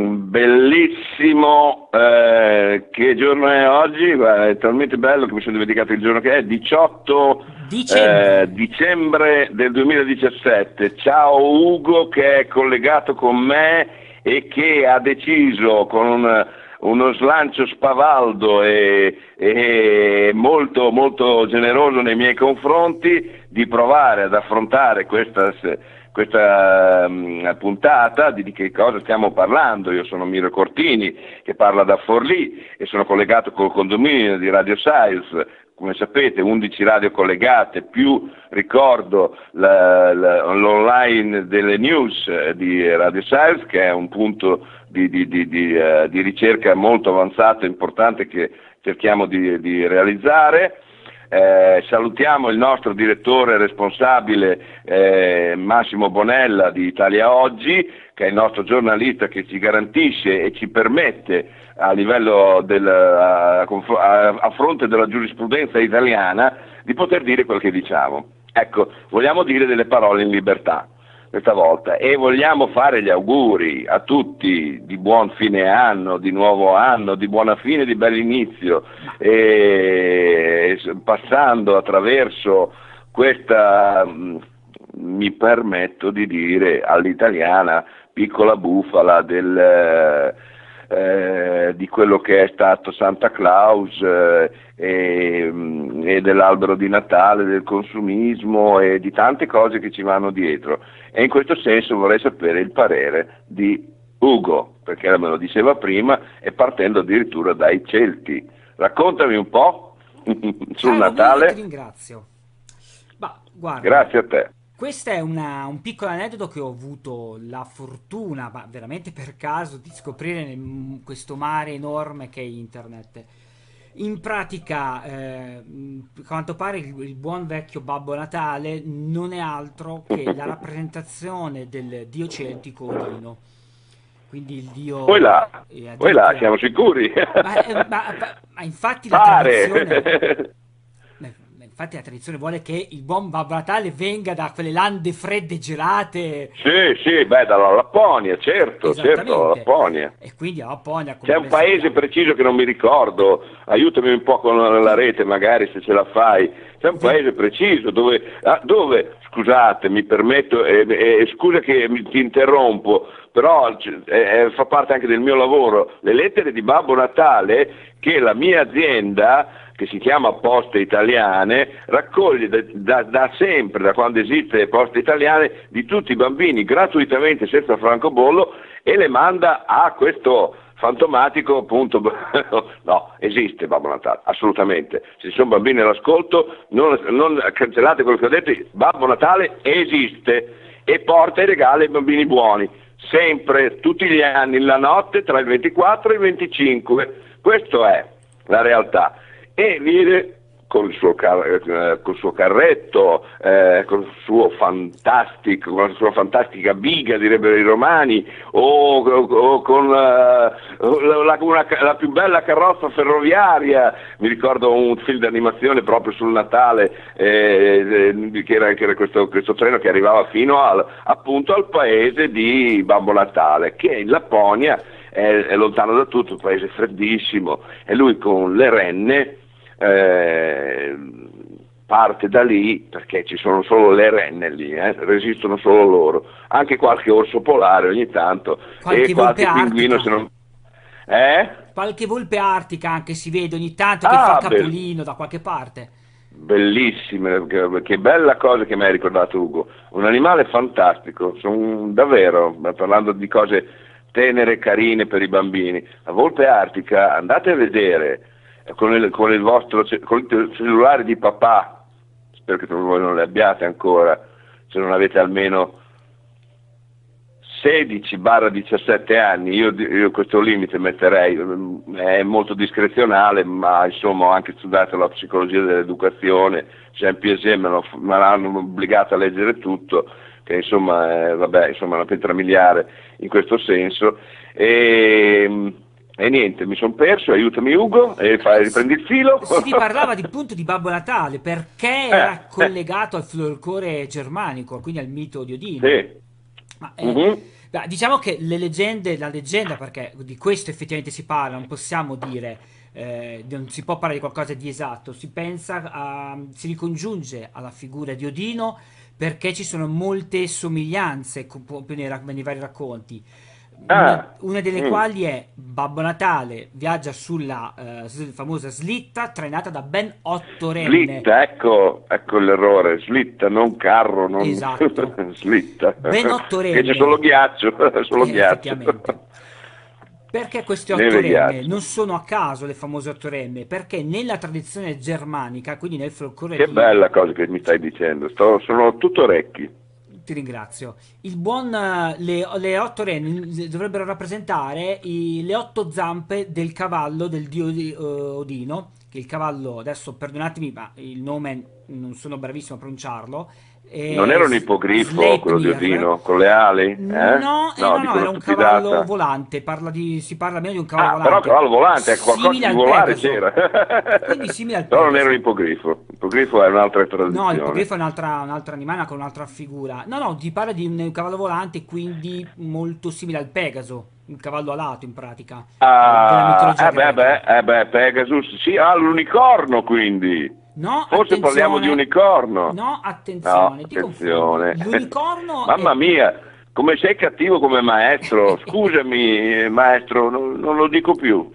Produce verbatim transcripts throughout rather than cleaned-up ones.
Bellissimo, eh, che giorno è oggi? Guarda, è talmente bello che mi sono dimenticato il giorno che è, diciotto Dicembre. eh, dicembre del duemiladiciassette. Ciao Ugo, che è collegato con me e che ha deciso con un, uno slancio spavaldo e, e molto, molto generoso nei miei confronti di provare ad affrontare questa... questa um, puntata. Di, di che cosa stiamo parlando? Io sono Miro Cortini, che parla da Forlì, e sono collegato col condominio di Radio Science. Come sapete, undici radio collegate, più ricordo la, la, l'online delle news di Radio Science, che è un punto di, di, di, di, uh, di ricerca molto avanzato e importante che cerchiamo di, di realizzare. Eh, salutiamo il nostro direttore responsabile eh, Massimo Bonella di Italia Oggi, che è il nostro giornalista che ci garantisce e ci permette a livello del, a, a, a fronte della giurisprudenza italiana di poter dire quel che diciamo. Ecco, vogliamo dire delle parole in libertà questa volta e vogliamo fare gli auguri a tutti di buon fine anno, di nuovo anno, di buona fine, di bell'inizio, e passando attraverso questa, mi permetto di dire all'italiana, piccola bufala del, eh, di quello che è stato Santa Claus eh, e, e dell'albero di Natale, del consumismo e di tante cose che ci vanno dietro. E in questo senso vorrei sapere il parere di Ugo, perché me lo diceva prima, e partendo addirittura dai Celti. Raccontami un po' sul Caro Natale. Miro, ti ringrazio. Ma guarda, Grazie a te. questo è una- un piccolo aneddoto che ho avuto la fortuna, ma veramente per caso, di scoprire nel- questo mare enorme che è internet. In pratica, eh, mh, a quanto pare il, il buon vecchio Babbo Natale non è altro che la rappresentazione del dio celtico Odino. Quindi il Poi dio... là, eh, poi là, addirittura... siamo sicuri? Ma, eh, ma- ma- ma infatti la tradizione... Pare! Beh, infatti la tradizione vuole che il buon Babbo Natale venga da quelle lande fredde e gelate. Sì, sì, beh, dalla Lapponia, certo, certo, dalla Esattamente. Lapponia. E quindi la Lapponia, come C'è un ben paese sappiamo, preciso che non mi ricordo, aiutami un po' con la rete magari se ce la fai. C'è un ve- paese preciso dove, ah, dove scusate, mi permetto, eh, eh, scusa che mi, ti interrompo, però eh, eh, fa parte anche del mio lavoro, le lettere di Babbo Natale che la mia azienda, che si chiama Poste Italiane, raccoglie da, da, da sempre, da quando esiste Poste Italiane, di tutti i bambini gratuitamente, senza francobollo, e le manda a questo fantomatico, appunto. No, esiste Babbo Natale, assolutamente. Se ci sono bambini all'ascolto, non, non cancellate quello che ho detto, Babbo Natale esiste e porta i regali ai bambini buoni, sempre, tutti gli anni, la notte tra il ventiquattro e il venticinque. Questa è la realtà. E viene con il suo, car- eh, col suo carretto, eh, con il suo fantastico, con la sua fantastica biga, direbbero i romani, o, o, o con uh, la, la, una, la più bella carrozza ferroviaria. Mi ricordo un film d'animazione proprio sul Natale, eh, eh, che era, che era questo, questo treno che arrivava fino al, appunto al paese di Babbo Natale, che in Lapponia è, è lontano da tutto, un paese freddissimo, e lui con le renne Eh, parte da lì, perché ci sono solo le renne lì, eh, resistono solo loro, anche qualche orso polare ogni tanto qualche e volpe qualche pinguino artica. se non... Eh? Qualche volpe artica anche si vede ogni tanto che fa Ah, beh, capolino da qualche parte. bellissime, che, che bella cosa che mi hai ricordato Ugo, un animale fantastico, son, davvero, parlando di cose tenere, carine per i bambini. La volpe artica, andate a vedere con il, con il vostro con il cellulare di papà, spero che voi non le abbiate ancora, se non avete almeno sedici diciassette anni, io, io questo limite metterei, è molto discrezionale, ma insomma ho anche studiato la psicologia dell'educazione, Jean Piaget me, lo, me l'hanno obbligato a leggere tutto, che insomma è, vabbè, insomma, una pietra miliare in questo senso, e, e niente, mi sono perso, aiutami Ugo, e fai, riprendi il filo. Si parlava di punto di Babbo Natale perché eh, era collegato al folklore germanico, quindi al mito di Odino. sì. Ma, eh, Mhm. Beh, diciamo che le leggende, la leggenda, perché di questo effettivamente si parla, non possiamo dire, eh, non si può parlare di qualcosa di esatto, si pensa a, si ricongiunge alla figura di Odino perché ci sono molte somiglianze con- con- nei, ra- nei vari racconti. Una, Ah, una delle mm. quali è Babbo Natale viaggia sulla eh, s- famosa slitta trainata da ben otto renne. Slitta, ecco, ecco l'errore, slitta, non carro, non Esatto. slitta, Ben otto che c'è solo renne. ghiaccio, solo Eh, ghiaccio, effettivamente. Perché queste otto neve e renne ghiaccio. non sono a caso le famose otto renne? Perché nella tradizione germanica, quindi nel folklore Che di... bella cosa che mi Sì, stai dicendo, sto- sono tutto orecchi. ti ringrazio. Il buon, eh, le, le otto renne dovrebbero rappresentare i- le otto zampe del cavallo del dio di, eh, Odino, che il cavallo, adesso perdonatemi, ma il nome non sono bravissimo a pronunciarlo, Non è era un S- ipogrifo quello di Sleipnir. Odino, con le ali? Eh? No, eh, No, no, dico no, una era un cavallo stupidata. volante, parla di, si parla meno di un cavallo Ah, però volante, cavallo volante, ecco, qualcosa simile di al volare Pegaso, c'era. quindi simile al Però non era un Pegaso. ipogrifo, l'ippogrifo è un'altra No, tradizione. l'ippogrifo è un'altra, un altro animale con un'altra figura. No, no, ti parla di un, un cavallo volante, quindi molto simile al Pegaso, un cavallo alato in pratica, eh, della Ah, mitologia eh beh, greca. beh, eh beh, Pegasus, sì, ah, l'unicorno quindi. No, Forse parliamo di attenzione, unicorno. no, No, attenzione, ti confondi. attenzione. L'unicorno Mamma è... mia, come sei cattivo come maestro. Scusami, maestro, non, non lo dico più.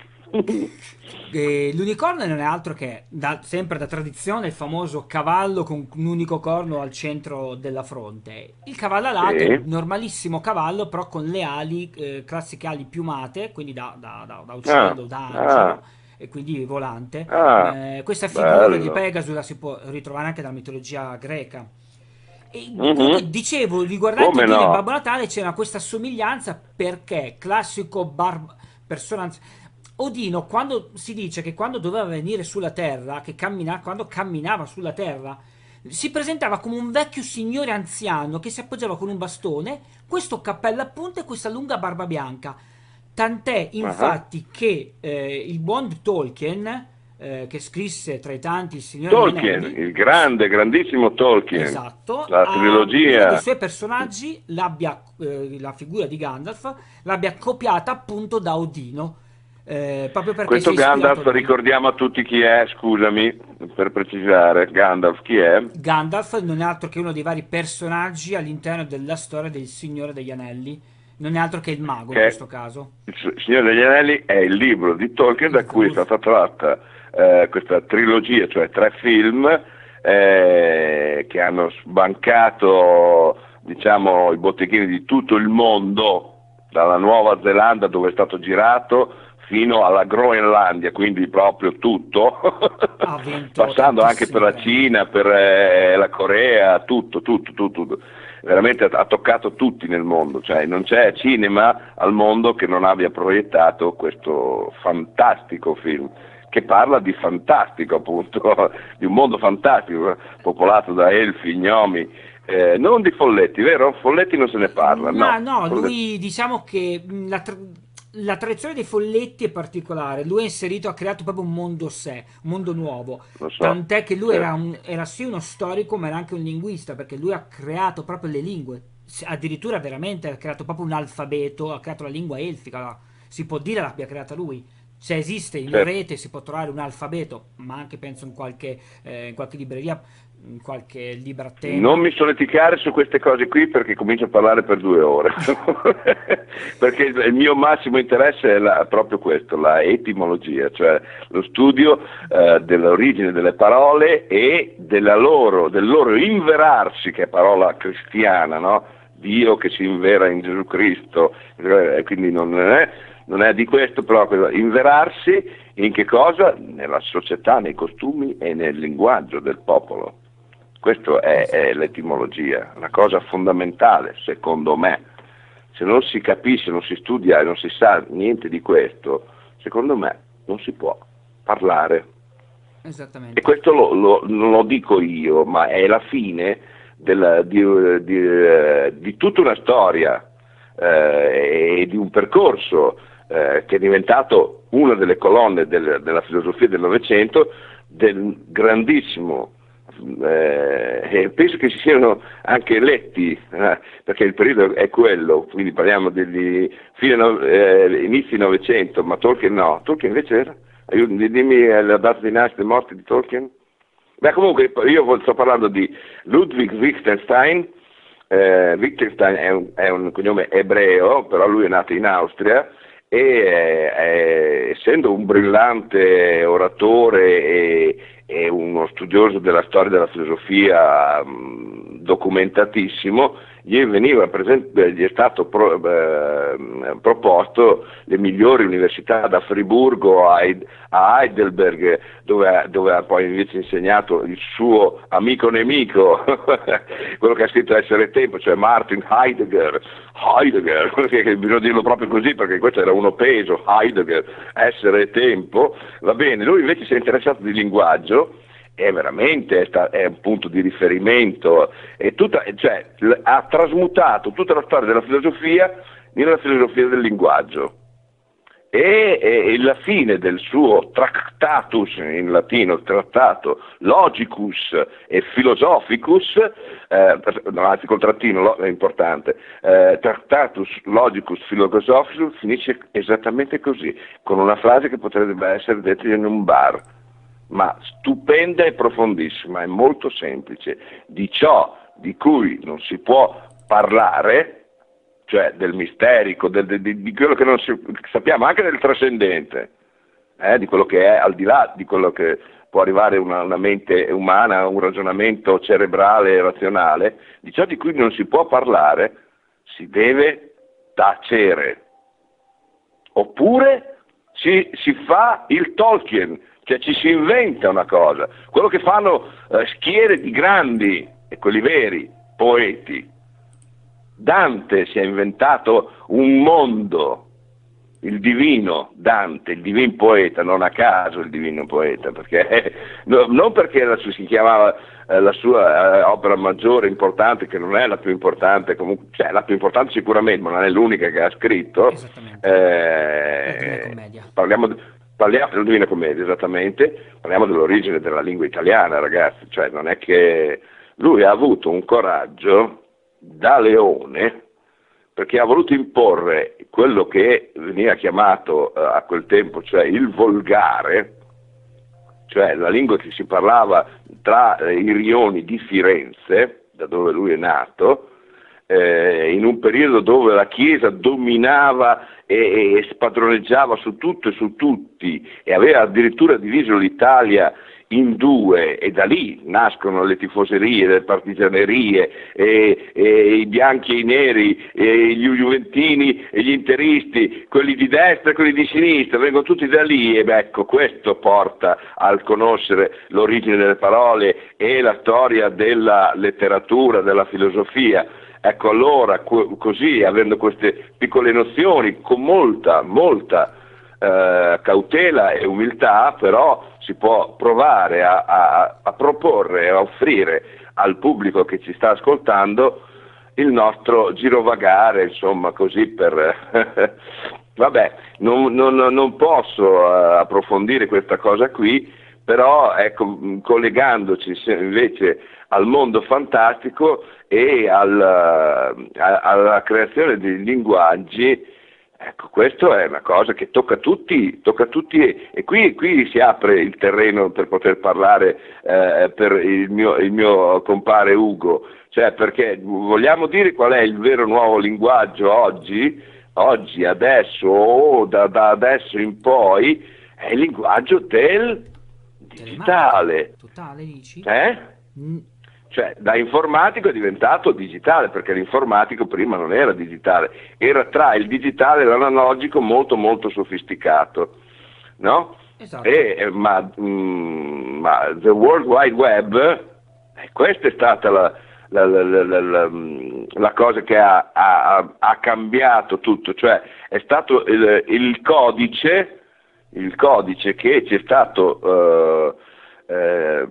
Eh, l'unicorno non è altro che, da- sempre da tradizione, il famoso cavallo con un unico corno al centro della fronte. Il cavallo alato è un Sì. normalissimo cavallo, però con le ali, eh, classiche ali piumate, quindi da, da- da- da Ah, uccello, da ah, angelo, e quindi volante. ah, Eh, questa figura di bello. Pegaso la si può ritrovare anche nella mitologia greca. E comunque Mhm. dicevo, riguardante Come Odino e Babbo no? Natale c'era questa somiglianza perché classico bar- persona Odino, quando si dice che quando doveva venire sulla terra, che cammina, quando camminava sulla terra, si presentava come un vecchio signore anziano che si appoggiava con un bastone, questo cappello a punta e questa lunga barba bianca. Tant'è Ah. infatti che eh, il buon Tolkien, eh, che scrisse tra i tanti Il Signore degli Tolkien, Anelli, il grande, grandissimo Tolkien, esatto, la a uno dei trilogia. suoi personaggi, l'abbia, eh, la figura di Gandalf, l'abbia copiata appunto da Odino, eh, proprio perché si è Questo ispirato a Gandalf lui. ricordiamo a tutti chi è, scusami per precisare, Gandalf chi è? Gandalf non è altro che uno dei vari personaggi all'interno della storia del Signore degli Anelli, non è altro che il mago in Che questo caso, Il Signore degli Anelli è il libro di Tolkien il da cui è famoso. stata tratta eh, questa trilogia, cioè tre film eh, che hanno sbancato diciamo, i botteghini di tutto il mondo, dalla Nuova Zelanda dove è stato girato fino alla Groenlandia, quindi proprio tutto, Ha vinto passando anche per tantissimi la premi. Cina, per eh, la Corea, tutto, tutto, tutto, tutto. Veramente ha, ha toccato tutti nel mondo, cioè non c'è cinema al mondo che non abbia proiettato questo fantastico film, che parla di fantastico appunto, di un mondo fantastico, eh, popolato da elfi, gnomi, eh, non di folletti, vero? Folletti non se ne parla, Ma no. no, Folletti- lui diciamo che mh, la, tra- la tradizione dei folletti è particolare. Lui ha inserito, ha creato proprio un mondo sé, un mondo nuovo. lo so, Tant'è che lui era, certo. un- era sì uno storico, ma era anche un linguista, perché lui ha creato proprio le lingue. S- Addirittura veramente ha creato proprio un alfabeto, ha creato la lingua elfica. Si può dire l'abbia creata lui. Se esiste in Certo. rete si può trovare un alfabeto, ma anche penso in qualche, eh, in qualche libreria, in qualche Non libratema. mi solleticare su queste cose qui perché comincio a parlare per due ore, perché il, il mio massimo interesse è la- proprio questo, la etimologia, cioè lo studio eh, dell'origine delle parole e della loro, del loro inverarsi, che è parola cristiana, no? Dio che si invera in Gesù Cristo, eh, quindi non è, non è di questo, però inverarsi in che cosa? Nella società, nei costumi e nel linguaggio del popolo. Questa è, è Esatto. l'etimologia, una cosa fondamentale, secondo me. Se non si capisce, non si studia e non si sa niente di questo, secondo me non si può parlare. E Esattamente. questo lo, lo- non lo dico io, ma è la fine della- di, di, eh, di tutta una storia eh, e di un percorso eh, che è diventato una delle colonne del- della filosofia del Novecento, del grandissimo eh, e penso che si siano anche letti, eh, perché il periodo è quello, quindi parliamo degli fine no, eh, inizi Novecento, ma Tolkien no, Tolkien invece era? Aiuto, dimmi la data di nascita e morte di Tolkien. Beh, comunque io sto parlando di Ludwig Wittgenstein. eh, Wittgenstein è un, è un cognome ebreo, però lui è nato in Austria e eh, è, essendo un brillante oratore e, e uno studioso della storia della filosofia mh, documentatissimo, gli, veniva presente, gli è stato pro, eh, proposto le migliori università, da Friburgo a, a Heidelberg, dove, dove ha poi invece insegnato il suo amico nemico, quello che ha scritto Essere Tempo, cioè Martin Heidegger. Heidegger, che bisogna dirlo proprio così perché questo era uno peso, Heidegger, Essere Tempo, va bene. Lui invece si è interessato di linguaggio, è veramente è, sta, è un punto di riferimento, è tutta, cioè, l- ha trasmutato tutta la storia della filosofia nella filosofia del linguaggio, e, e, e la fine del suo Tractatus, in latino trattato, Logicus e Philosophicus, eh, no, anzi col trattino lo, è importante, eh, Tractatus Logicus Philosophicus finisce esattamente così, con una frase che potrebbe essere detta in un bar, ma stupenda e profondissima, è molto semplice: di ciò di cui non si può parlare, cioè del misterico, del, di, di quello che non si, sappiamo, anche del trascendente, eh, di quello che è al di là di quello che può arrivare una, una mente umana, un ragionamento cerebrale e razionale, di ciò di cui non si può parlare si deve tacere, oppure si, si fa il Tolkien, cioè ci si inventa una cosa, quello che fanno eh, schiere di grandi, e quelli veri, poeti. Dante si è inventato un mondo, il divino Dante, il divin poeta, non a caso il divino poeta, perché eh, no, non perché la, si chiamava eh, la sua eh, opera maggiore importante, che non è la più importante, comunque, cioè la più importante sicuramente, ma non è l'unica che ha scritto. Esattamente. Eh, La Divina Commedia. Parliamo, parliamo della Divina Commedia, esattamente, parliamo dell'origine della lingua italiana, ragazzi, cioè non è che lui ha avuto un coraggio da leone, perché ha voluto imporre quello che veniva chiamato uh, a quel tempo, cioè il volgare, cioè la lingua che si parlava tra eh, i rioni di Firenze, da dove lui è nato, eh, in un periodo dove la Chiesa dominava e, e spadroneggiava su tutto e su tutti, e aveva addirittura diviso l'Italia in due, e da lì nascono le tifoserie, le partigianerie, e, e i bianchi e i neri, e gli juventini e gli interisti, quelli di destra e quelli di sinistra, vengono tutti da lì, e beh, ecco, questo porta al conoscere l'origine delle parole e la storia della letteratura, della filosofia. Ecco, allora co- così, avendo queste piccole nozioni, con molta, molta eh, cautela e umiltà, però si può provare a, a, a proporre, a offrire al pubblico che ci sta ascoltando il nostro girovagare, insomma, così per... Vabbè, non, non, non posso uh, approfondire questa cosa qui, però ecco, collegandoci invece al mondo fantastico e al, a, alla creazione di linguaggi, ecco, questa è una cosa che tocca a tutti, tocca a tutti, e qui, qui si apre il terreno per poter parlare eh, per il mio, il mio compare Ugo, cioè perché vogliamo dire qual è il vero nuovo linguaggio oggi, oggi, adesso, o da, da adesso in poi, è il linguaggio del digitale. Totale, dici? Eh? Mm. Cioè, da informatico è diventato digitale, perché l'informatico prima non era digitale, era tra il digitale e l'analogico molto molto sofisticato, no? Esatto. E, ma, mm, ma the World Wide Web, eh, questa è stata la, la, la, la, la, la cosa che ha, ha, ha cambiato tutto, cioè è stato il, il codice, il codice che ci è stato eh, eh,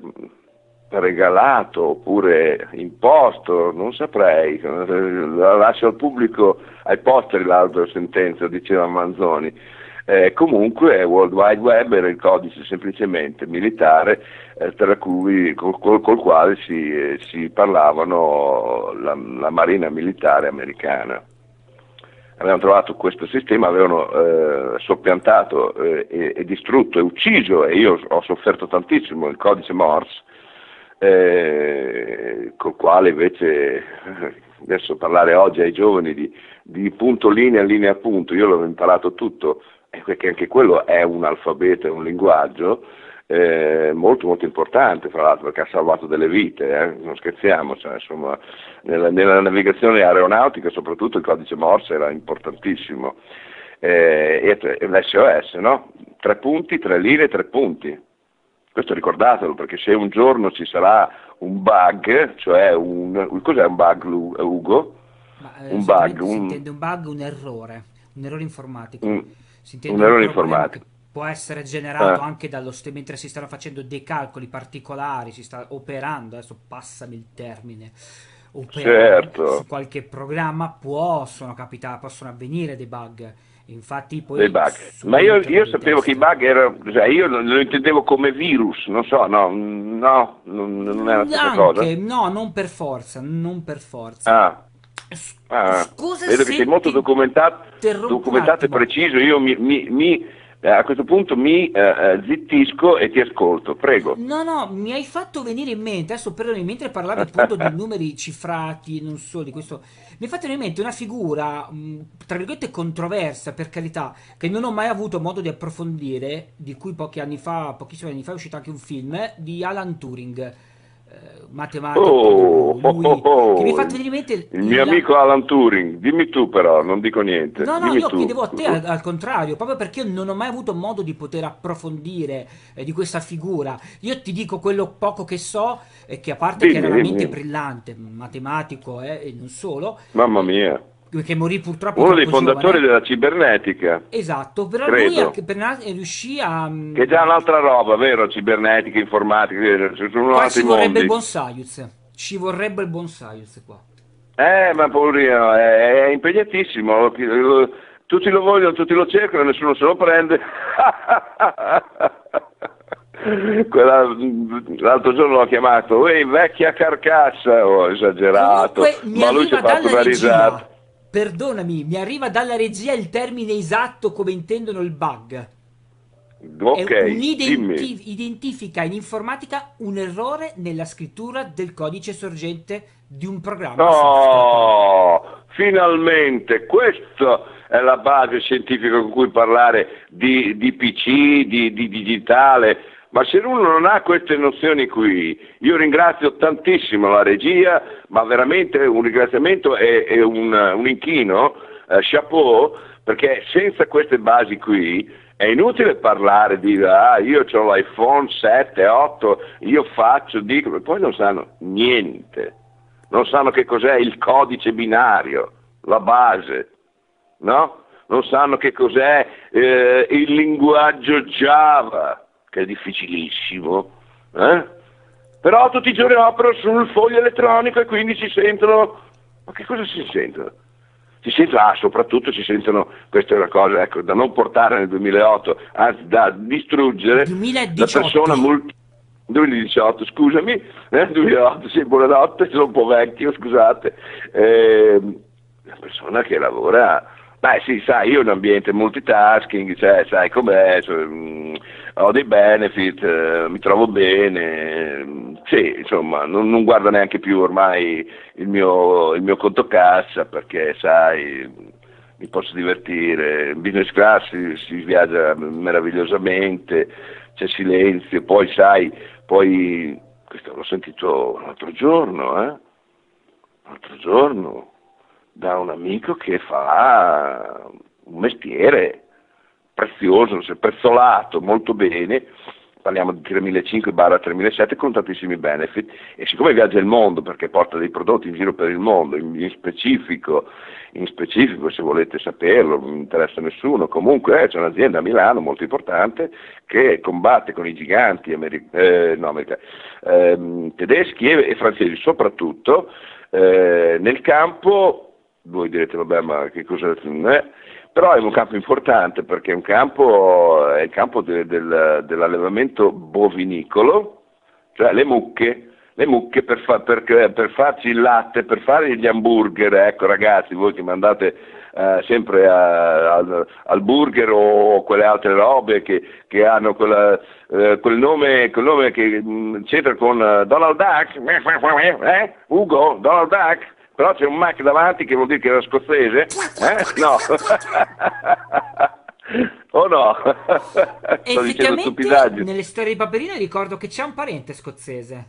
regalato oppure imposto, non saprei, la lascio al pubblico, ai posteri l'altra sentenza, diceva Manzoni, Eh, comunque World Wide Web era il codice semplicemente militare eh, tra cui, col, col, col quale si, eh, si parlavano la, la marina militare americana. Avevano trovato questo sistema, avevano eh, soppiantato eh, e, e distrutto e ucciso, e io ho sofferto tantissimo, il codice Morse, eh, col quale invece adesso parlare oggi ai giovani di, di punto linea, linea punto, io l'ho imparato tutto, perché anche quello è un alfabeto, è un linguaggio eh, molto molto importante, fra l'altro, perché ha salvato delle vite, eh? Non scherziamo, cioè, insomma, nella, nella navigazione aeronautica soprattutto il codice Morse era importantissimo, eh, e l'S O S, no? Tre punti, tre linee, tre punti. Questo ricordatelo, perché se un giorno ci sarà un bug, cioè un... cos'è un bug, Ugo? Ma, eh, Un bug, si un... intende un bug, un errore, un errore informatico. un, Si un intende un errore problema che informatico. può essere generato Eh, anche dallo st- mentre si stanno facendo dei calcoli particolari, si sta operando, adesso passami il termine, operare su certo, qualche programma, possono capitare, possono avvenire dei bug. Infatti dei poi bug. Ma io, subentrano io dei sapevo che i test. bug erano, cioè io lo, lo intendevo come virus, non so, no, no, non, non è la stessa cosa. Anche, no, non per forza, non per forza. Ah, S- ah, Scusa vedo che sei se molto ti documentato, interrompo un documentato e attimo. preciso, io mi, mi- mi, eh, a questo punto mi eh, eh, zittisco e ti ascolto, prego. No, no, mi hai fatto venire in mente, adesso perdonami, mentre parlavi appunto di numeri cifrati, non so, di questo, mi è fatto venire in mente una figura, mh, tra virgolette, controversa, per carità, che non ho mai avuto modo di approfondire, di cui pochi anni fa, pochissimi anni fa è uscito anche un film, eh, di Alan Turing, eh, matematico, Oh, oh, oh, lui, che mi ha oh, fatto venire in mente il mio il, amico Alan Turing, dimmi tu però, non dico niente, no, no, dimmi io tu. chiedevo a te al, al contrario, proprio perché io non ho mai avuto modo di poter approfondire eh, di questa figura. Io ti dico quello poco che so, e che a parte che era Dimmi, una mente dimmi, brillante, matematico eh, e non solo, mamma eh, mia. che morì purtroppo Uno dei troppo fondatori giovane. della cibernetica, Esatto, però lui credo, appena riuscì a... che è mm, già un'altra roba, vero? Cibernetica, informatica, ci sono Qua ci altri vorrebbe il mondi. buon Science, ci vorrebbe il buon Science qua. Eh, ma poverino, è, è impegnatissimo, lo- lo- tutti lo vogliono, tutti lo cercano, nessuno se lo prende. Quella- l'altro giorno l'ho chiamato, ehi vecchia carcassa, ho esagerato, Comunque mi ma lui si è arriva fatto dalla una risata. regia, perdonami, mi arriva dalla regia il termine esatto come intendono il bug. È Ok, un dimmi. identi- identifica in informatica un errore nella scrittura del codice sorgente di un programma software, però. Oh, finalmente, questa è la base scientifica con cui parlare di, di P C, di, di digitale, ma se uno non ha queste nozioni qui, io ringrazio tantissimo la regia, ma veramente un ringraziamento e, e un, un inchino, eh, chapeau, perché senza queste basi qui è inutile parlare di ah, io ho l'iPhone sette, otto, io faccio, dico, e poi non sanno niente. Non sanno che cos'è il codice binario, la base, no? Non sanno che cos'è eh, il linguaggio Java, che è difficilissimo, eh? Però tutti i giorni aprono sul foglio elettronico e quindi si sentono, ma che cosa si sentono? Si sentono, ah, soprattutto si sentono, questa è una cosa, ecco, da non portare nel duemilaotto, anzi da distruggere la duemiladiciotto. persona multi... duemiladiciotto, scusami, eh, duemilaotto, sì, buonanotte, sono un po' vecchio, scusate. Eh, una persona che lavora, beh sì, sai, io ho un ambiente multitasking, cioè, sai com'è, cioè, mh, ho dei benefit, eh, mi trovo bene, mh, sì, insomma, non, non guardo neanche più ormai il mio, il mio conto cassa, perché, sai, mi posso divertire, in business class si, si viaggia meravigliosamente, c'è silenzio, poi sai, poi, questo l'ho sentito l'altro giorno, eh? L'altro giorno, da un amico che fa un mestiere prezioso, si è prezzolato molto bene, parliamo di tremilacinquecento tremilasette con tantissimi benefit, e siccome viaggia il mondo perché porta dei prodotti in giro per il mondo, in, in specifico, in specifico se volete saperlo, non interessa a nessuno, comunque eh, c'è un'azienda a Milano molto importante che combatte con i giganti ameri- eh, no, americani, ehm, tedeschi e, e francesi soprattutto eh, nel campo, voi direte vabbè ma che cosa è, Però è un campo importante perché è un campo, è il campo de- del- dell'allevamento bovinicolo, cioè le mucche, le mucche per, fa- per- per farci il latte, per fare gli hamburger. Ecco ragazzi, voi che mandate eh, sempre a- al, al burger o quelle altre robe che, che hanno quella, eh, quel nome, quel nome che mh, c'entra con eh, Donald Duck, eh? Ugo, Donald Duck. Però c'è un Mac davanti che vuol dire che era scozzese? Eh? No. O no? E Sto dicendo effettivamente stupidaggini. nelle storie di Paperino ricordo che c'è un parente scozzese,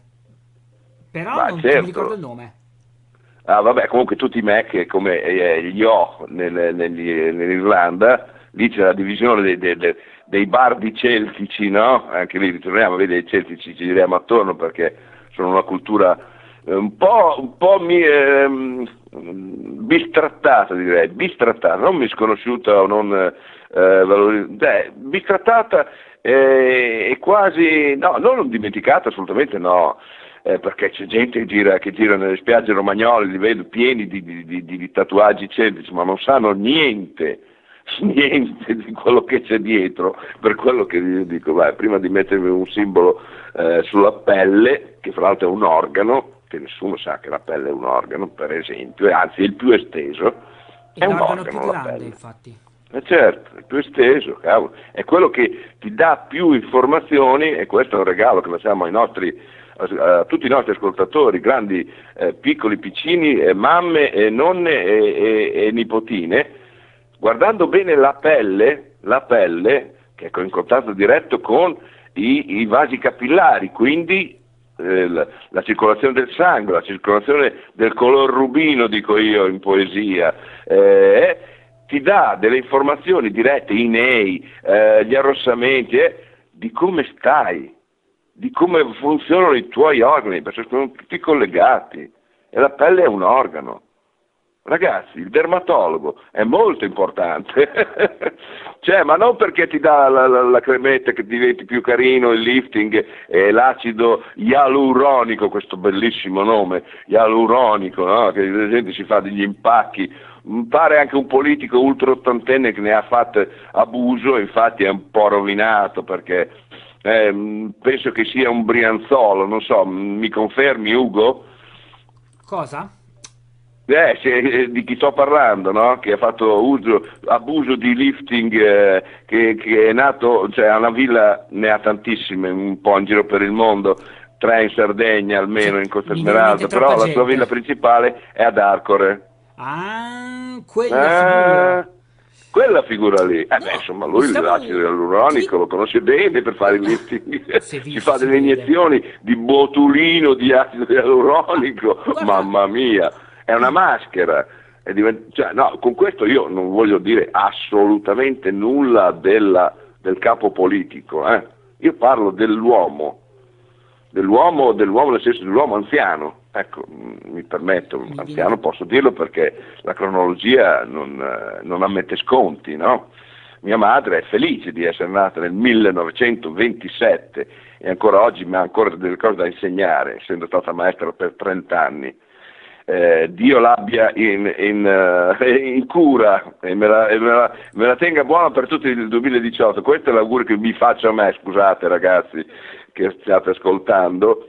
però Ma non, non mi ricordo il certo. nome. Ah, vabbè, comunque tutti i Mac, come eh, gli O nel- negli- nell'Irlanda, lì c'è la divisione dei, dei- dei- dei bardi celtici, no? Anche lì ritorniamo a vedere i celtici, ci giriamo attorno perché sono una cultura eh, un po', un po' mi- ehm, bistrattata, direi, bistrattata, non misconosciuta o non eh, valorizzata, bistrattata eh, e quasi, no, non dimenticata, assolutamente no. Eh, perché c'è gente che gira, che gira nelle spiagge romagnole, li vedo pieni di, di- di- di tatuaggi celtici, ma non sanno niente, niente di quello che c'è dietro. Per quello che io dico, vai, prima di mettermi un simbolo eh, sulla pelle, che fra l'altro è un organo, che nessuno sa che la pelle è un organo, per esempio, e anzi è il più esteso, È è un l'organo più organo la grande, pelle. infatti. Eh certo, è più esteso, cavolo. È quello che ti dà più informazioni e questo è un regalo che facciamo ai nostri, a, a tutti i nostri ascoltatori, grandi, eh, piccoli, piccini, eh, mamme, eh, nonne e, e- e nipotine. Guardando bene la pelle, la pelle che è in contatto diretto con i, i vasi capillari, quindi eh, la, la circolazione del sangue, la circolazione del color rubino, dico io in poesia, eh, ti dà delle informazioni dirette, i nei, eh, gli arrossamenti, eh, di come stai, di come funzionano i tuoi organi, perché sono tutti collegati e la pelle è un organo. Ragazzi, il dermatologo è molto importante, cioè, ma non perché ti dà la, la, la cremetta che diventi più carino, il lifting e l'acido ialuronico, questo bellissimo nome, ialuronico, no? Che la gente si fa degli impacchi, pare anche un politico ultra ottantenne che ne ha fatto abuso, infatti è un po' rovinato perché eh, penso che sia un brianzolo, non so, mi confermi Ugo? Cosa? Eh, se- di chi sto parlando, no? Che ha fatto uso, abuso di lifting, eh, che, che è nato, cioè ha una villa, ne ha tantissime, un po' in giro per il mondo, tre in Sardegna almeno, Cioè, in Costa mi viene in mente Smeralda, troppa però la sua villa gente. principale è ad Arcore. Ah, quella Ah, figura. quella figura lì. Eh beh, No, insomma, mi lui l'acido stavo... ialuronico Chi... lo conosce bene per fare il lifting, Si è si visto, fa si delle vede. iniezioni di botulino di acido Ma ialuronico, guarda, mamma mia, è una il- maschera. È divent- cioè, no, con questo io non voglio dire assolutamente nulla della- del capo politico, eh. Io parlo dell'uomo, dell'uomo, dell'uomo nel senso dell'uomo anziano. Ecco, mh, mi permetto, mi viene anziano da... posso dirlo perché la cronologia non, eh, non ammette sconti, no? Mia madre è felice di essere nata nel millenovecentoventisette e ancora oggi mi ha ancora delle cose da insegnare, essendo stata maestra per trenta anni. Eh, Dio l'abbia in, in, eh, in cura e, me la, e me, la, me la tenga buona per tutto il duemiladiciotto. Questo è l'augurio che mi faccio a me, scusate ragazzi che stiate ascoltando.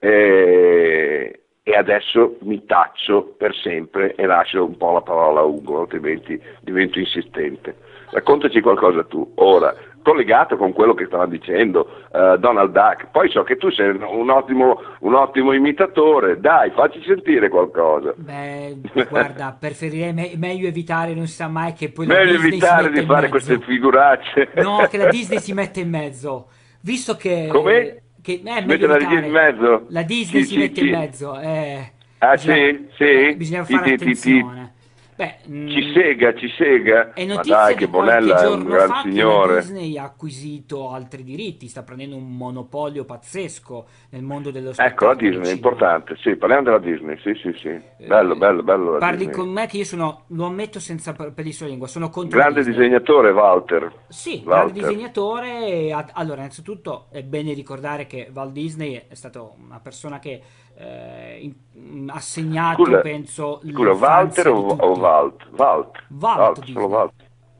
Eh, e adesso mi taccio per sempre e lascio un po' la parola a Ugo, altrimenti divento insistente. Raccontaci qualcosa tu, ora, collegato con quello che stava dicendo uh, Donald Duck. Poi so che tu sei un ottimo, un ottimo imitatore, dai, facci sentire qualcosa. Beh, guarda, preferirei me- meglio evitare, non si sa mai che poi la Meglio Disney si evitare mette di in fare queste mezzo. figuracce. No, che la Disney si mette in mezzo. Visto Come? che, che è Si meglio mette la regia in evitare. mezzo? La Disney Chi, si chi, mette in chi? mezzo. Eh, Ah bisogna, sì? eh, Sì? bisogna Ti, fare ti, ti, ti, attenzione. Beh, ci mh, sega, ci sega? è Ma notizia dai, che di qualche Bonella è un giorno gran fa che la signore. Disney ha acquisito altri diritti, sta prendendo un monopolio pazzesco nel mondo dello Ecco, la spettacolo al Disney, è cinema. importante. Sì, parliamo della Disney, sì, sì, sì. Bello, Eh, bello, bello la parli Disney. con me che io sono, lo ammetto senza per- peli sulla lingua, sono contro la Grande Disney. disegnatore Walter. Sì, grande Walter. disegnatore. e ad- Allora, innanzitutto è bene ricordare che Walt Disney è stato una persona che eh, in- ha segnato, Scusa, penso, scusa, Walter l'infanzia o, di o tutti. Walt? Walt. Walt Walt, solo Disney. Walt.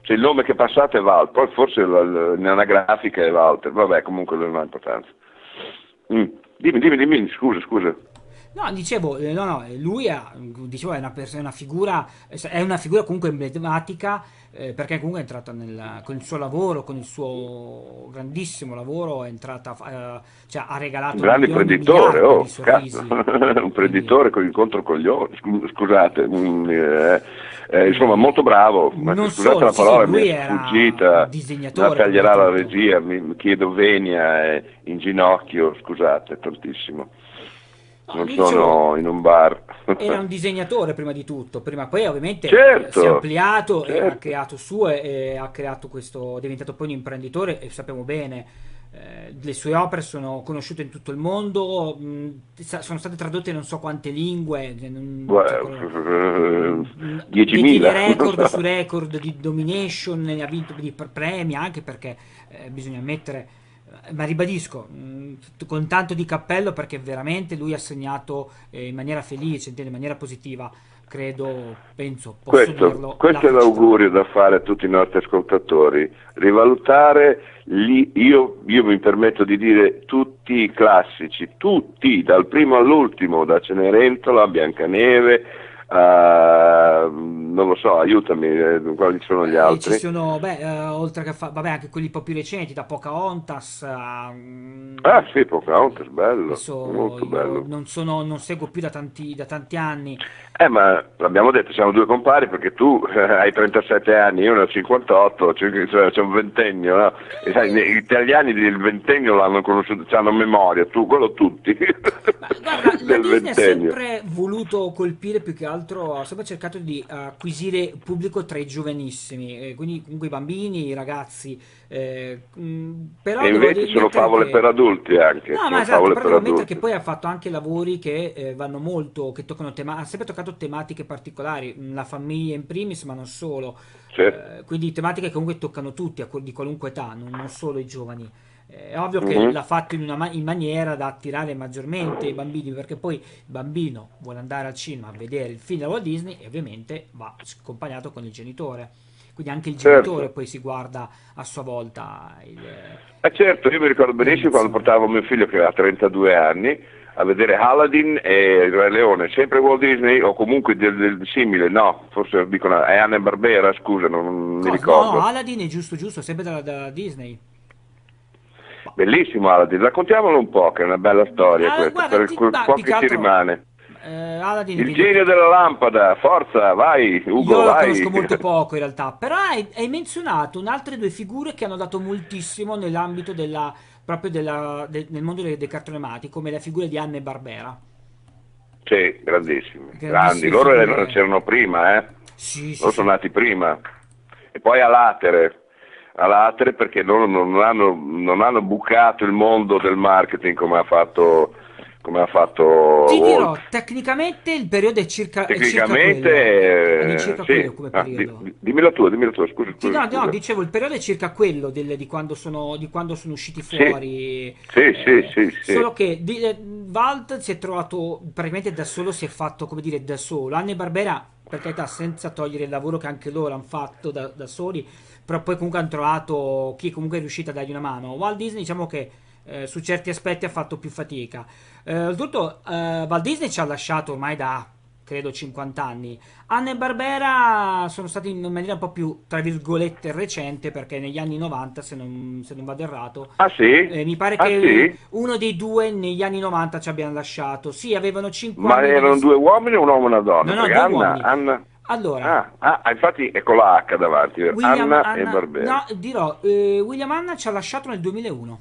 cioè il nome che è passato è Walter, poi forse l'anagrafica è Walter, vabbè, comunque non ha importanza. Mm. Dimmi, dimmi, dimmi, scusa, scusa. No, dicevo, eh, no, no, lui è, dicevo, è una, pers- è una figura, è una figura comunque emblematica, eh, perché comunque è entrata nel, con il suo lavoro, con il suo grandissimo lavoro, è entrata, eh, cioè ha Un regalato grande milioni e imprenditore, miliardi di oh, cazzo, sorrisi. un Quindi, imprenditore con incontro coglioni, scu- scusate, mm, eh, eh, insomma quindi molto bravo, ma non scusate solo, la sì, sì, parola, mi lui è era un sfuggita, me la disegnatore prima di taglierà la tutto. regia, mi mi chiedo venia e in ginocchio, scusate, tantissimo, No, non io dicevo, sono in un bar. era un disegnatore prima di tutto, prima poi ovviamente eh, si è Certo, ampliato e ha certo. creato suo e, e ha creato questo, è diventato poi un imprenditore e sappiamo bene, eh, le sue opere sono conosciute in tutto il mondo, mh, sa- sono state tradotte in non so quante lingue, cioè, non- cioè, Guarda, quello- eh, mh, detiene diecimila, non record su so. record di domination, ne ha vinto di pre- premi anche perché eh, bisogna ammettere, eh, ma ribadisco, mh, con tanto di cappello perché veramente lui ha segnato eh, in maniera felice, intende, in maniera positiva, credo, penso, posso Questo, dirlo, la questo è felicità. l'augurio da fare a tutti i nostri ascoltatori, rivalutare, gli- io, io mi permetto di dire tutti i classici, tutti, dal primo all'ultimo, da Cenerentola a Biancaneve, a, non lo so, aiutami, eh, quali sono gli Beh, ci altri? sono, beh, eh, oltre che fa- vabbè, anche quelli un po' più recenti, da Pocahontas a, mm, Ah sì, Pocahontas, bello, adesso molto io bello. non sono, non seguo più da tanti, da tanti anni. Eh, ma l'abbiamo detto, siamo due compari perché tu eh, hai trentasette anni, io ne ho cinquantotto, cioè, cioè, c'è un ventennio, no? E sai, gli italiani del ventennio l'hanno conosciuto, hanno memoria, tu, quello tutti, Ma guarda, la del Disney ha ventennio. sempre voluto colpire più che altro, ha sempre cercato di acquisire pubblico tra i giovanissimi, eh, quindi comunque i bambini, i ragazzi, eh, mh, però E devo invece di- sono ammettere favole per che... adulti anche, No, ma sono esatto, favole però per devo ammettere che adulti, poi ha fatto anche lavori che eh, vanno molto, che toccano tema, ha sempre toccato tematiche particolari, mh, la famiglia in primis, ma non solo, certo. eh, quindi tematiche che comunque toccano tutti, a quel- di qualunque età, non, non solo i giovani. Eh, È ovvio che Mhm. l'ha fatto in una ma- in maniera da attirare maggiormente i bambini, perché poi il bambino vuole andare al cinema a vedere il film da Walt Disney e ovviamente va accompagnato con il genitore. Quindi anche il genitore Certo. poi si guarda a sua volta il- Eh certo, io mi ricordo benissimo quando l'animazione. portavo mio figlio che aveva trentadue anni a vedere Aladdin e il Re Leone, sempre Walt Disney o comunque del, del simile, no, forse dicono è Anna Barbera, scusa, non, non mi Cosa? No, no, ricordo. Aladdin è giusto, giusto, sempre dalla, dalla Disney. Boh. Bellissimo Aladdin, raccontiamolo un po', che è una bella storia Ah, questa, guarda, per ti- quel ma po' più che che ci altro rimane. eh, Aladdin Il devi... genio della lampada, forza, vai, Ugo, Io la conosco vai. molto poco in realtà, però hai, hai menzionato un- altre due figure che hanno dato moltissimo nell'ambito della, proprio della, de- nel mondo dei, dei cartoni animati, come la figura di Anna e Barbera. Sì, grandissimi, grandi, Grandissime loro erano- figure. c'erano prima, eh? Sì, sì, Loro sono sì. nati prima. E poi a Latere, a Latere perché loro non hanno, non hanno bucato il mondo del marketing come ha fatto, come ha fatto Ti Walt. dirò, tecnicamente il periodo è circa, è circa Tecnicamente, quello. eh, All'incirca quello sì. come Ah, di- periodo. di- dimmelo tu, dimmelo tu, scusa, Sì, scusa, no, no, scusa. dicevo, il periodo è circa quello del- di, quando sono, di quando sono usciti Sì, fuori. sì, sì, eh, sì, sì. solo che di, eh, Walt si è trovato praticamente da solo, si è fatto, come dire, da solo. Anne Barbera, per carità, senza togliere il lavoro che anche loro hanno fatto da, da soli, però poi comunque hanno trovato chi comunque è riuscito a dargli una mano. Walt Disney, diciamo che eh, su certi aspetti ha fatto più fatica. Eh, oltretutto, eh, Walt Disney ci ha lasciato ormai da credo cinquanta anni. Anna e Barbera sono stati in maniera un po' più, tra virgolette, recente, perché negli anni novanta, se non, se non vado errato, Ah sì? eh, mi pare Ah che sì? uno dei due negli anni novanta ci abbiano lasciato. Sì, avevano cinque Ma anni di erano dis- due uomini o un uomo e una No, donna? no, Perché due Anna, uomini. Anna... Allora, Ah, ah, infatti è con la H davanti, vero? William Anna e Hanna, Barbera. no, dirò, eh, William Hanna ci ha lasciato nel duemilauno.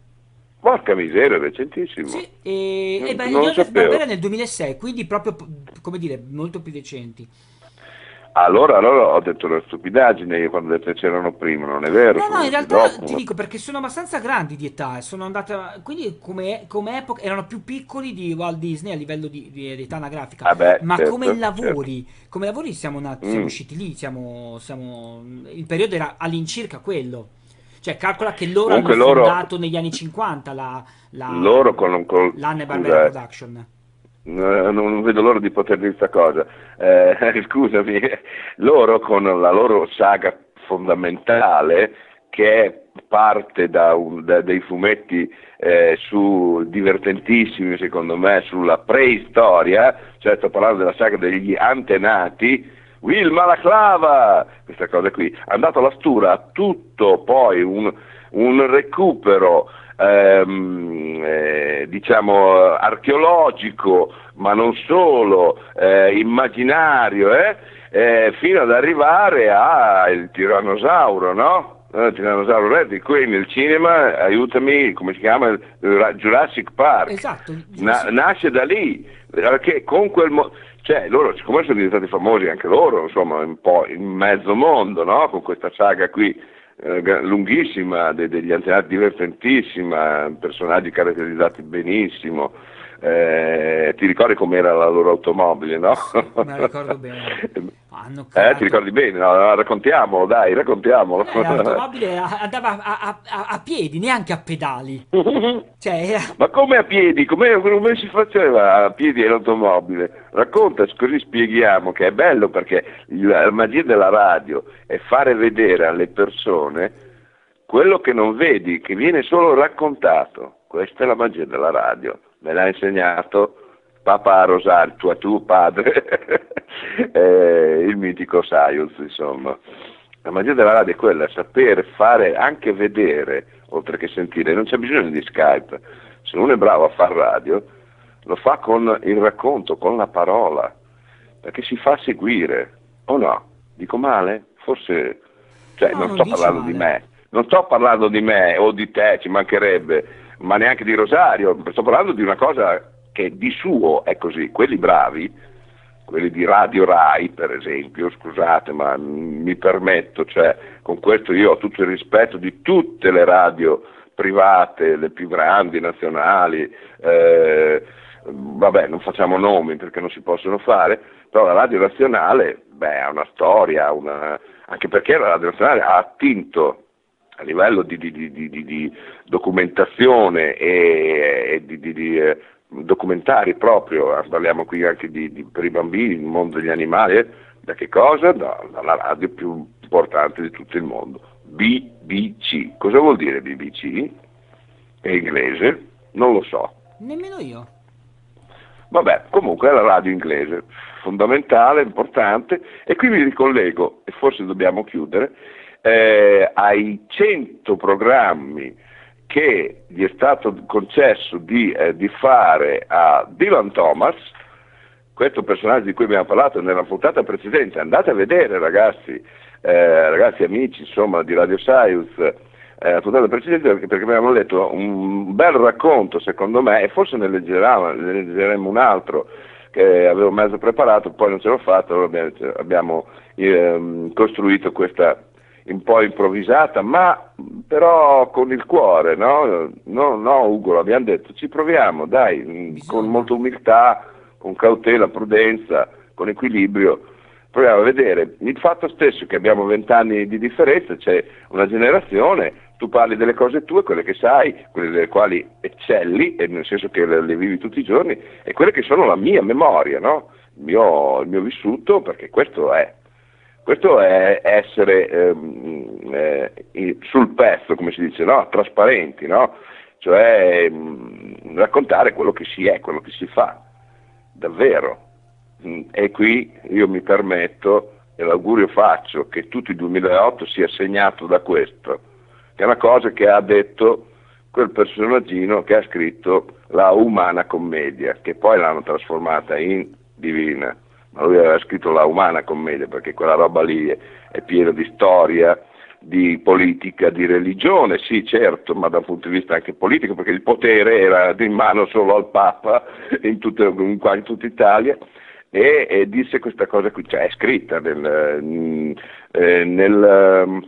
Porca miseria, recentissimo. Sì, e, e Non, beh, non lo Joseph Barbera sapevo. nel duemilasei, quindi proprio, come dire, molto più recenti. Allora, allora ho detto una stupidaggine io quando ho detto che c'erano prima, non è vero, No, sono no, in venuti realtà ti dopo. dico perché sono abbastanza grandi di età e sono andata. Quindi, come, come epoca, erano più piccoli di Walt Disney a livello di, di- di età anagrafica, Ah beh, ma come certo, certo. lavori, come lavori siamo, nati- siamo Mm. usciti lì, siamo, siamo- il periodo era all'incirca quello. Cioè, calcola che loro hanno Comunque loro, fondato negli anni cinquanta la, la, loro con, con l'Hanna e Barbera scusa, eh, Production. No, non vedo l'ora di poter dire questa cosa. Eh, scusami, loro con la loro saga fondamentale, che parte da, un, da dei fumetti eh, su, divertentissimi secondo me sulla preistoria, cioè sto parlando della saga degli antenati, Wilma la clava, questa cosa qui. Andato alla stura, tutto poi un, un recupero ehm, eh, diciamo archeologico, ma non solo, eh, immaginario, eh, eh, fino ad arrivare al tirannosauro, no? Il tirannosauro Rex, qui nel cinema, aiutami, come si chiama? Jurassic Park. Esatto, Na- nasce da lì, perché con quel mo- cioè loro, siccome sono diventati famosi anche loro, insomma, un po' in mezzo mondo, no? Con questa saga qui eh, lunghissima, de- degli antenati, divertentissima, personaggi caratterizzati benissimo. Eh, ti ricordi com'era la loro automobile, no? Me la ricordo bene. Hanno Eh, creato... ti ricordi bene? No, raccontiamolo, dai, raccontiamolo. Eh, l'automobile andava a, a- a- a piedi, neanche a pedali. Cioè, era... Ma come a piedi? Come, come si faceva a piedi l'automobile? Racconta, così spieghiamo, che è bello, perché il- la magia della radio è fare vedere alle persone quello che non vedi, che viene solo raccontato. Questa è la magia della radio. Me l'ha insegnato Papa Rosario, tuo, tuo padre, eh, il mitico Saiuz, insomma. La magia della radio è quella, sapere fare, anche vedere, oltre che sentire. Non c'è bisogno di Skype. Se uno è bravo a fare radio, lo fa con il racconto, con la parola, perché si fa seguire, o no? Dico male? Forse, cioè, No, non non sto dici parlando male. di me, non sto parlando di me o di te, ci mancherebbe, ma neanche di Rosario, sto parlando di una cosa che di suo è così. Quelli bravi, quelli di Radio Rai per esempio, scusate ma mi permetto, cioè con questo io ho tutto il rispetto di tutte le radio private, le più grandi, nazionali, eh, vabbè non facciamo nomi perché non si possono fare, però la radio nazionale beh, ha una storia, una... anche perché la radio nazionale ha attinto a livello di, di, di, di, di documentazione e, e di, di, di eh, documentari proprio, parliamo qui anche di, di, per i bambini, il mondo degli animali, eh, da che cosa? Da, dalla radio più importante di tutto il mondo, B B C. Cosa vuol dire B B C? È inglese? Non lo so. Nemmeno io. Vabbè, comunque è la radio inglese, fondamentale, importante, e qui mi ricollego, e forse dobbiamo chiudere, eh, ai cento programmi che gli è stato concesso di, eh, di fare a Dylan Thomas, questo personaggio di cui abbiamo parlato nella puntata precedente. Andate a vedere, ragazzi, eh, ragazzi amici, insomma, di Radio Saiuz, eh, la puntata precedente, perché, perché abbiamo letto un bel racconto, secondo me, e forse ne leggeremo, ne leggeremo un altro che avevo mezzo preparato, poi non ce l'ho fatto, allora abbiamo, abbiamo ehm, costruito questa un po' improvvisata, ma però con il cuore, no? No, no Ugo, abbiamo detto, ci proviamo, dai, Bisogna. con molta umiltà, con cautela, prudenza, con equilibrio, proviamo a vedere. Il fatto stesso che abbiamo vent'anni di differenza, c'è una generazione, tu parli delle cose tue, quelle che sai, quelle delle quali eccelli, e nel senso che le, le vivi tutti i giorni, e quelle che sono la mia memoria, no? Il mio, il mio vissuto, perché questo è. Questo è essere ehm, eh, sul pezzo, come si dice, no? Trasparenti, no? Cioè mh, raccontare quello che si è, quello che si fa, davvero. Mh, e qui io mi permetto, e l'augurio faccio, che tutto il duemilaotto sia segnato da questo, che è una cosa che ha detto quel personaggino che ha scritto la Umana Commedia, che poi l'hanno trasformata in Divina. Ma lui aveva scritto la Umana Commedia, perché quella roba lì è, è piena di storia, di politica, di religione, sì certo, ma da un punto di vista anche politico, perché il potere era in mano solo al Papa in, tutte, in quasi tutta Italia, e, e disse questa cosa qui, cioè è scritta nel, eh, nel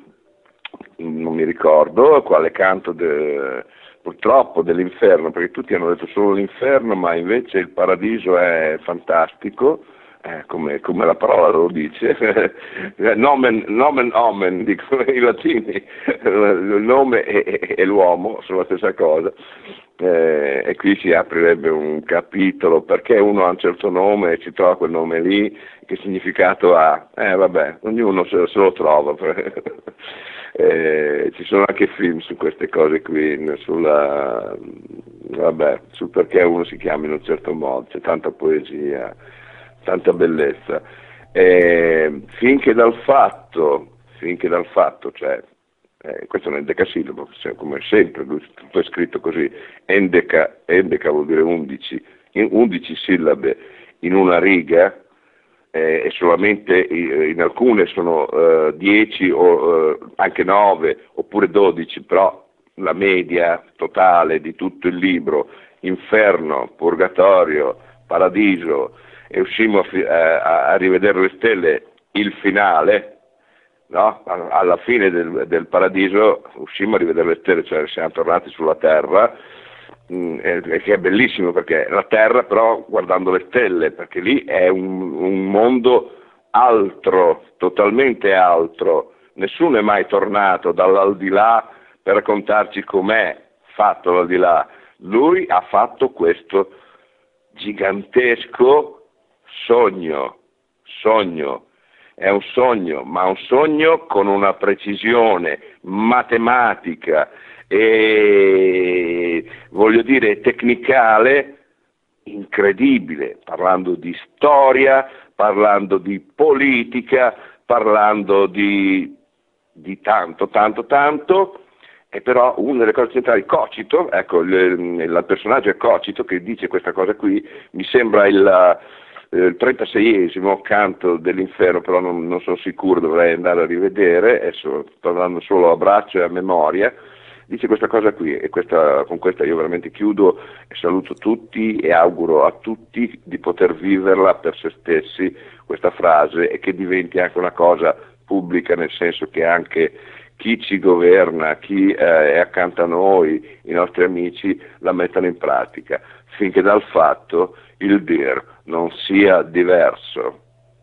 non mi ricordo quale canto de, purtroppo dell'inferno, perché tutti hanno detto solo l'inferno, ma invece il paradiso è fantastico. eh, come, come la parola lo dice, nomen, nomen omen, dicono i latini, il nome e, e l'uomo sono la stessa cosa, eh, e qui si aprirebbe un capitolo, perché uno ha un certo nome e si trova quel nome lì, che significato ha? Eh vabbè, ognuno se, se lo trova. Eh, ci sono anche film su queste cose qui, sulla, vabbè, sul perché uno si chiama in un certo modo, c'è tanta poesia, tanta bellezza, eh, finché dal fatto, finché dal fatto, cioè, eh, questo è un endecasillabo, cioè, come sempre, tutto è scritto così, endeca, endeca vuol dire undici, in undici sillabe in una riga, eh, e solamente in alcune sono eh, dieci o eh, anche nove oppure dodici, però la media totale di tutto il libro, inferno, purgatorio, paradiso, e uscimmo a, a, a rivedere le stelle, il finale, no? Alla fine del, del paradiso uscimmo a rivedere le stelle, cioè siamo tornati sulla terra, mh, eh, che è bellissimo, perché la terra però guardando le stelle, perché lì è un, un mondo altro, totalmente altro, nessuno è mai tornato dall'aldilà per raccontarci com'è fatto l'aldilà, lui ha fatto questo gigantesco sogno, sogno, è un sogno, ma un sogno con una precisione matematica e, voglio dire, tecnicale incredibile, parlando di storia, parlando di politica, parlando di, di tanto, tanto, tanto. E però una delle cose centrali, Cocito, ecco, il, il personaggio è Cocito che dice questa cosa qui, mi sembra il, il trentaseiesimo canto dell'inferno, però non, non sono sicuro, dovrei andare a rivedere, adesso sto andando solo a braccio e a memoria, dice questa cosa qui, e questa, con questa io veramente chiudo e saluto tutti e auguro a tutti di poter viverla per se stessi questa frase, e che diventi anche una cosa pubblica, nel senso che anche chi ci governa, chi eh, è accanto a noi, i nostri amici, la mettano in pratica, finché dal fatto il dir non sia diverso.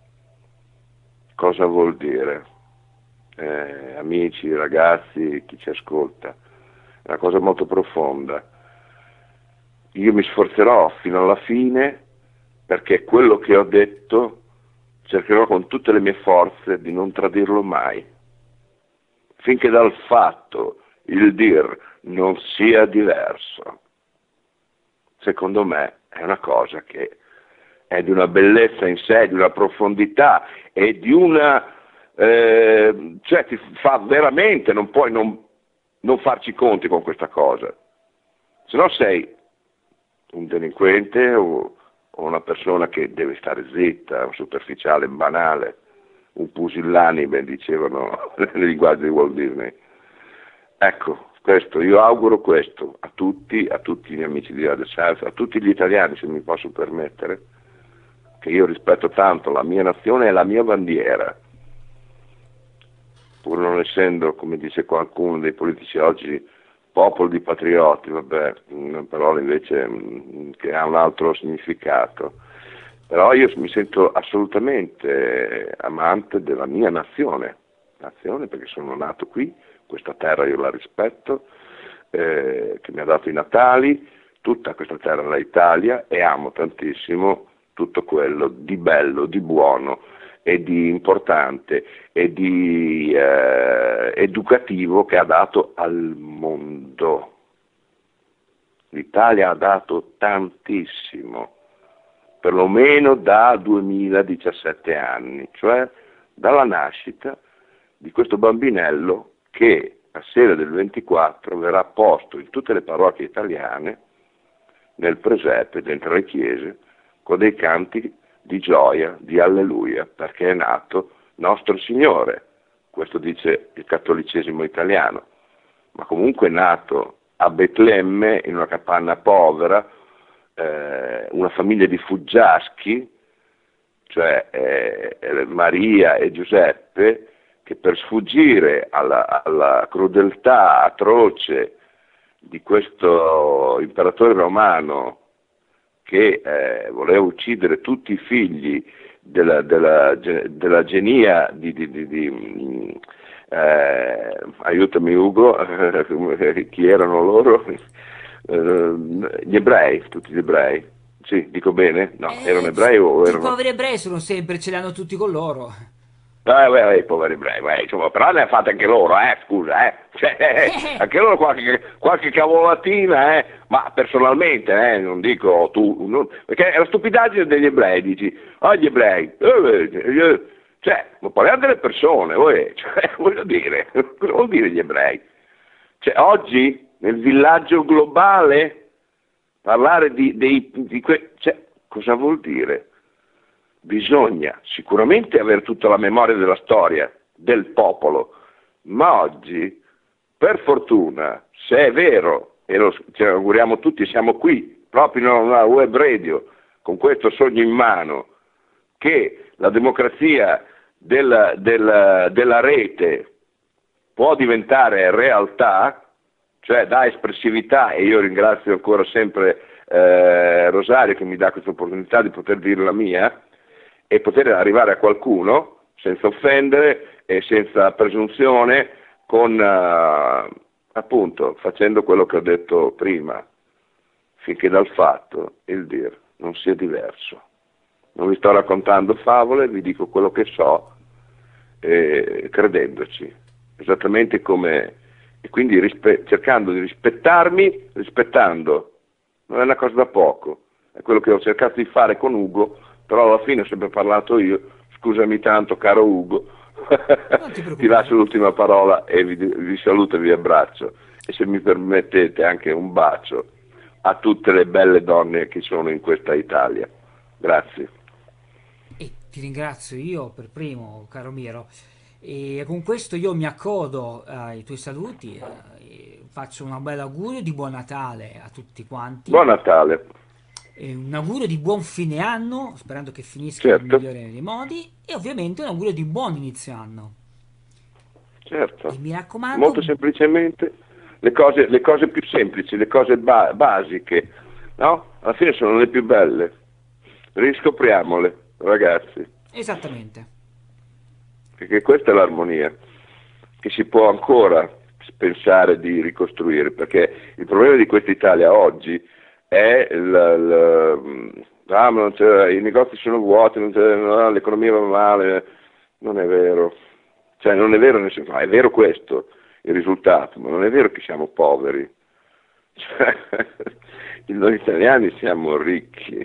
Cosa vuol dire? Eh, amici, ragazzi, chi ci ascolta, è una cosa molto profonda. Io mi sforzerò fino alla fine, perché quello che ho detto cercherò con tutte le mie forze di non tradirlo mai, finché dal fatto il dir non sia diverso. Secondo me è una cosa che è di una bellezza in sé, di una profondità e di una, eh, cioè ti fa veramente, non puoi non, non farci conti con questa cosa, se no sei un delinquente o, o una persona che deve stare zitta, un superficiale, banale, un pusillanime, dicevano nel linguaggio di Walt Disney. Ecco, questo, io auguro questo a tutti, a tutti gli amici di Radio South, a tutti gli italiani, se mi posso permettere, che io rispetto tanto la mia nazione e la mia bandiera, pur non essendo, come dice qualcuno dei politici oggi, popolo di patrioti, vabbè, una parola invece mh, che ha un altro significato. Però io mi sento assolutamente amante della mia nazione, nazione perché sono nato qui, questa terra io la rispetto, eh, che mi ha dato i natali, tutta questa terra è l'Italia, e amo tantissimo tutto quello di bello, di buono e di importante e di eh, educativo che ha dato al mondo. L'Italia ha dato tantissimo, perlomeno da duemiladiciassette anni, cioè dalla nascita di questo bambinello che a sera del ventiquattro verrà posto in tutte le parrocchie italiane, nel presepe, dentro le chiese, con dei canti di gioia, di alleluia, perché è nato nostro Signore. Questo dice il cattolicesimo italiano, ma comunque è nato a Betlemme, in una capanna povera, eh, una famiglia di fuggiaschi, cioè eh, Maria e Giuseppe, che per sfuggire alla, alla crudeltà atroce di questo imperatore romano che eh, voleva uccidere tutti i figli della, della, della genia di, di, di, di eh, aiutami Ugo, chi erano loro? Eh, gli ebrei, tutti gli ebrei. Sì, dico bene? No, erano Eh, ebrei o i erano... poveri ebrei sono sempre, ce li hanno tutti con loro. Eh, beh, beh, i poveri ebrei, beh, insomma, però ne ha fatte anche loro, eh, scusa, eh. Cioè, eh, anche loro qualche, qualche cavolatina, eh, ma personalmente, eh, non dico tu, non- perché è la stupidaggine degli ebrei, dici, ah, gli ebrei, eh, eh, cioè, ma parliamo delle persone, voi, cioè, voglio dire, cosa vuol dire gli ebrei? Cioè, oggi, nel villaggio globale, parlare di, dei, di que- cioè, cosa vuol dire? Bisogna sicuramente avere tutta la memoria della storia del popolo, ma oggi, per fortuna, se è vero, e lo ci auguriamo tutti, siamo qui, proprio in una web radio, con questo sogno in mano, che la democrazia della, della, della rete può diventare realtà, cioè dà espressività, e io ringrazio ancora sempre eh, Rosario che mi dà questa opportunità di poter dire la mia, e poter arrivare a qualcuno senza offendere e senza presunzione, con eh, appunto facendo quello che ho detto prima, finché dal fatto il dir non sia diverso. Non vi sto raccontando favole, vi dico quello che so, eh, credendoci, esattamente come, e quindi rispe- cercando di rispettarmi, rispettando, non è una cosa da poco, è quello che ho cercato di fare con Ugo, però alla fine ho sempre parlato io, scusami tanto caro Ugo, Non ti ti lascio preoccupare. l'ultima parola e vi, vi saluto e vi abbraccio, e se mi permettete anche un bacio a tutte le belle donne che sono in questa Italia. Grazie. E ti ringrazio io per primo, caro Miro. E con questo io mi accodo ai tuoi saluti, eh, e faccio un bel augurio di buon Natale a tutti quanti. Buon Natale, E un augurio di buon fine anno, sperando che finisca nel certo, migliore dei modi, e ovviamente un augurio di buon inizio anno. E certo. mi raccomando, Molto semplicemente le cose, le cose più semplici, le cose ba- basiche, no? Alla fine sono le più belle. Riscopriamole, ragazzi, esattamente. perché questa è l'armonia che si può ancora pensare di ricostruire, perché il problema di questa Italia oggi è il, il- ah, ma non c'è- i negozi sono vuoti, non c'è- no, l'economia va male. Non è vero, cioè non è vero, nel senso, è vero questo il risultato, ma non è vero che siamo poveri. Cioè, noi italiani siamo ricchi,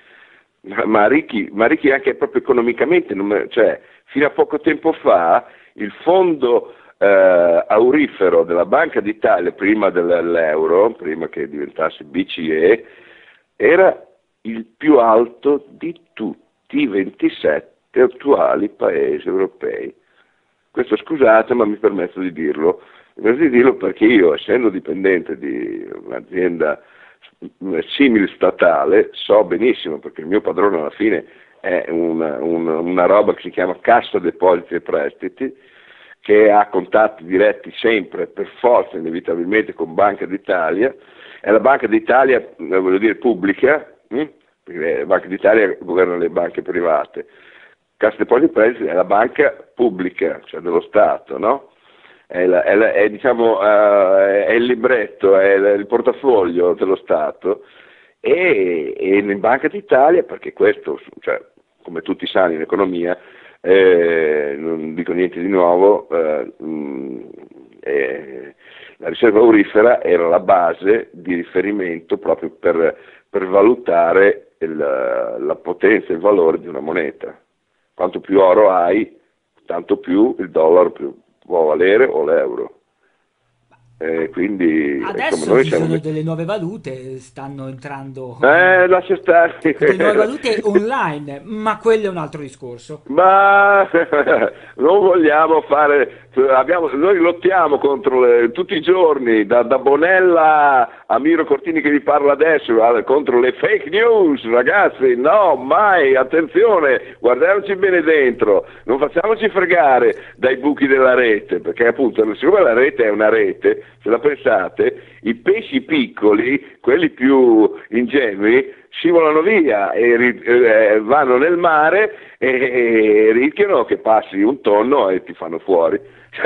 ma, ma ricchi, ma ricchi anche proprio economicamente, non me- cioè, fino a poco tempo fa il fondo eh, aurifero della Banca d'Italia, prima dell'euro, prima che diventasse B C E, era il più alto di tutti i ventisette attuali paesi europei. Questo scusate, ma mi permetto di dirlo. Mi permetto di dirlo perché io, essendo dipendente di un'azienda simile statale, so benissimo, perché il mio padrone alla fine è una, una, una roba che si chiama Cassa Depositi e Prestiti, che ha contatti diretti sempre, per forza, inevitabilmente, con Banca d'Italia. È la Banca d'Italia, eh, voglio dire, pubblica, hm? Perché la Banca d'Italia governa le banche private. Cassa Depositi e Prestiti è la banca pubblica, cioè dello Stato, no? È, la, è, la, è, diciamo, uh, è il libretto, è il portafoglio dello Stato, e, e in Banca d'Italia, perché questo, cioè, come tutti sanno in economia, eh, non dico niente di nuovo, eh, mh, eh, la riserva aurifera era la base di riferimento proprio per, per valutare il, la potenza e il valore di una moneta. Quanto più oro hai, tanto più il dollaro più può valere, o l'euro. Eh, quindi insomma Adesso noi ci siamo sono messi... delle nuove valute, stanno entrando Eh, lascia stare. delle nuove valute online, ma quello è un altro discorso. Ma non vogliamo fare, abbiamo, noi lottiamo contro le, tutti i giorni, da, da Bonella a Miro Cortini che vi parla adesso, contro le fake news, ragazzi, no, mai, attenzione, guardiamoci bene dentro, non facciamoci fregare dai buchi della rete, perché appunto, siccome la rete è una rete, se la pensate, i pesci piccoli, quelli più ingenui, scivolano via e ri- eh, vanno nel mare e, e rischiano che passi un tonno e ti fanno fuori.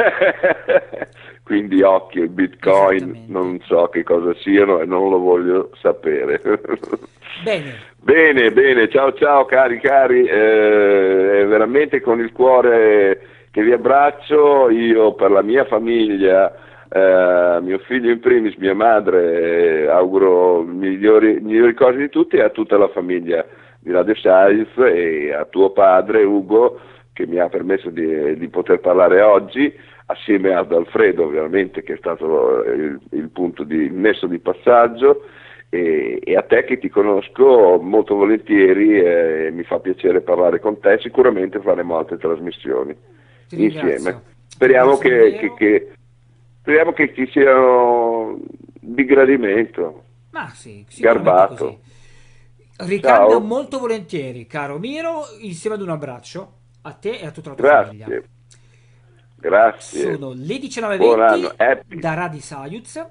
Quindi occhio, il Bitcoin non so che cosa siano e non lo voglio sapere. Bene. Bene, bene, ciao ciao cari cari, eh, è veramente con il cuore che vi abbraccio, io per la mia famiglia, eh, mio figlio in primis, mia madre, eh, auguro migliori, migliori cose di tutti e a tutta la famiglia di Radio Science e a tuo padre Ugo che mi ha permesso di, di poter parlare oggi, assieme ad Alfredo ovviamente che è stato il, il punto di il nesso di passaggio. E, e a te che ti conosco molto volentieri e mi fa piacere parlare con te, sicuramente faremo altre trasmissioni insieme. Speriamo che, che, che, speriamo che ci siano di gradimento. Ma sì, garbato. Così. Ricambio molto volentieri, caro Miro, insieme ad un abbraccio a te e a tutta la tua Grazie. famiglia. Grazie. Sono le diciannove e venti da Radio Sajuz.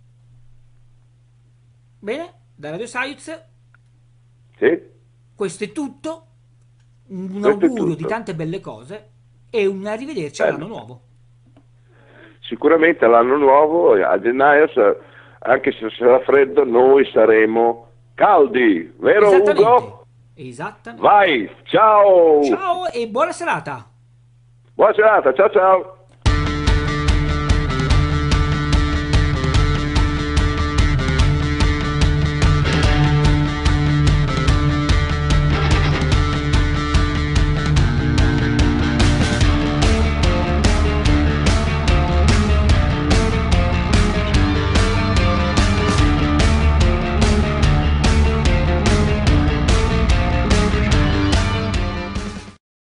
Bene, da Radio Sajuz. Sì. Questo è tutto. Un Questo augurio tutto. di tante belle cose e un arrivederci Bello. all'anno nuovo. Sicuramente all'anno nuovo, a gennaio, anche se sarà freddo, noi saremo caldi, vero Ugo? Esattamente. Vai, ciao! Ciao e buona serata! Buona serata, ciao ciao!